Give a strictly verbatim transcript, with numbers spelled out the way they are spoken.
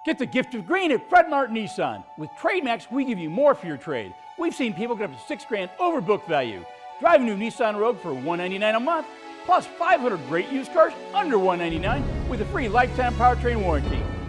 Get the gift of green at Fred Martin Nissan. With Trade Max, we give you more for your trade. We've seen people get up to six grand over book value. Drive a new Nissan Rogue for one ninety-nine a month, plus five hundred great used cars under one ninety-nine with a free lifetime powertrain warranty.